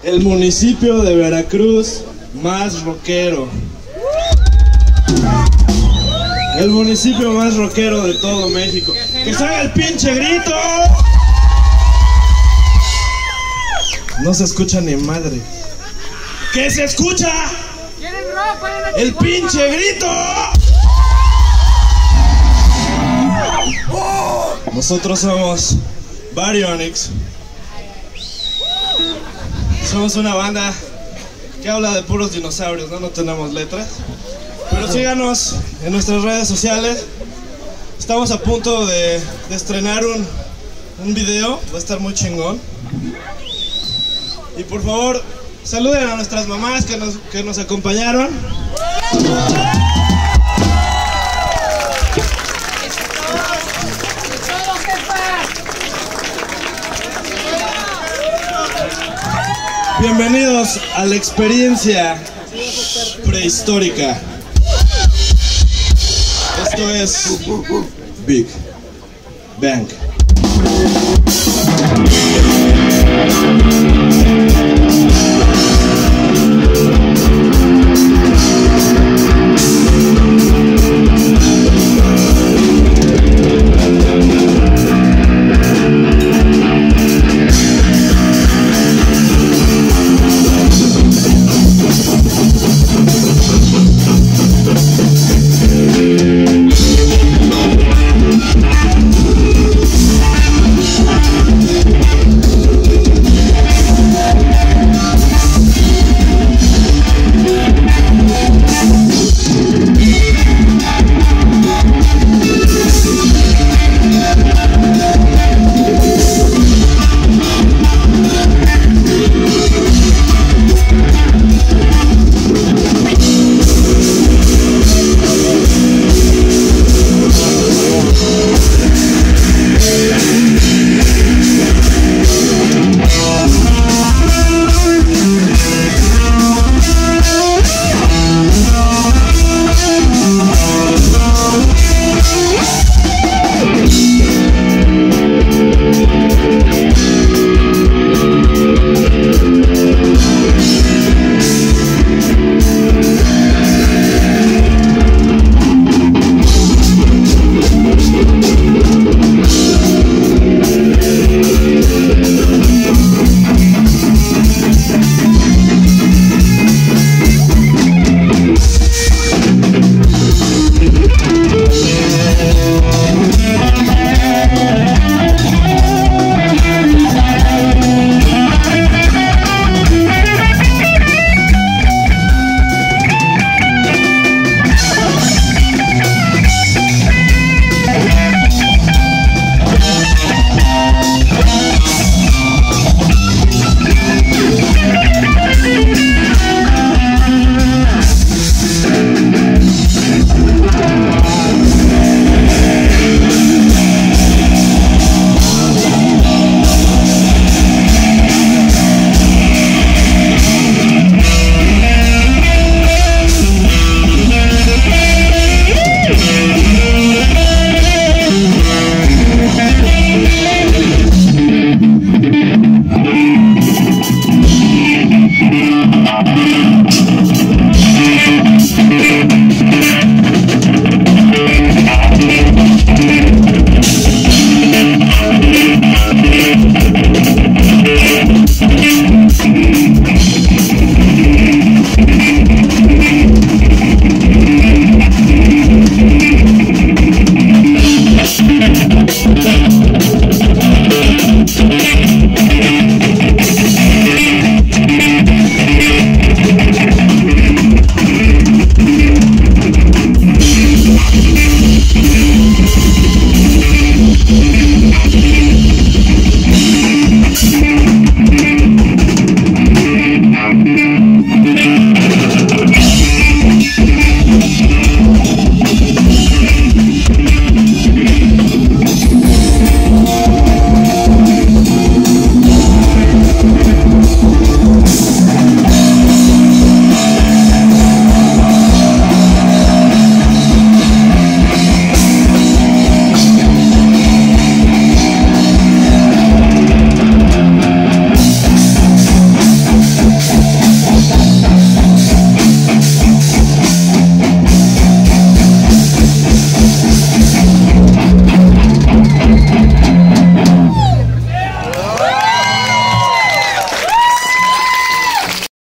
el municipio de Veracruz más rockero. El municipio más rockero de todo México. ¡Que se haga el pinche grito! No se escucha ni madre. ¡Que se escucha! ¡El pinche grito! Nosotros somos Baryonyx. Somos una banda que habla de puros dinosaurios, ¿no? No tenemos letras. Pero síganos en nuestras redes sociales. Estamos a punto de estrenar un video. Va a estar muy chingón. Y por favor, saluden a nuestras mamás que nos acompañaron. Bienvenidos a la experiencia prehistórica. Esto es Big Bang.